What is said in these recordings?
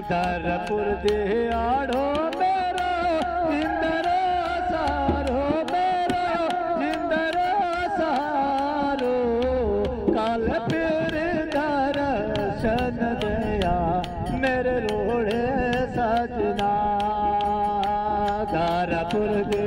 दरपुर दे आड़ो मेरो जिंदरो सारो मेरो जिंदरो सारो कल फिर दर्शन दया मेरे रोड़े सजना दरपुर दे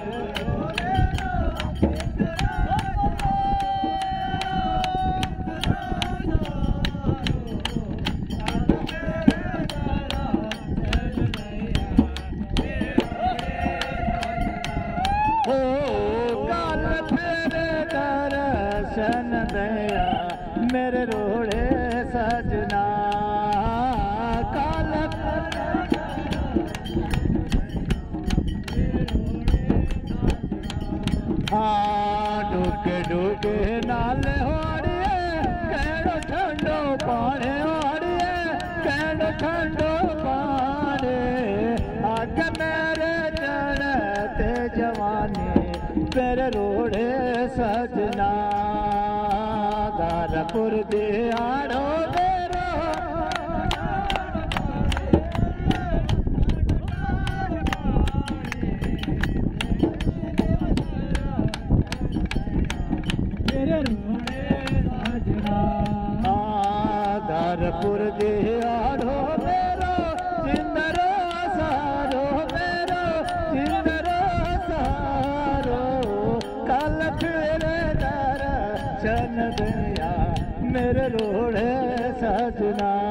दर्शन दया मेरे रोड़े सजना काल हाँ डुके डुके नाले होड़िए कैडो ठंडो पानी होड़िए कैडो ठंडो पानी आग मेरे चढ़ते जवानी मेरे रोड़े सजना दरपुर दे आड़ो मेरो मेरे रोड़े सजना दरपुर दे आड़ो मेरो जिंदरो सारो मेरो जिंदरो सारो कल फिर दर्शन दया मेरे रोड़े सजना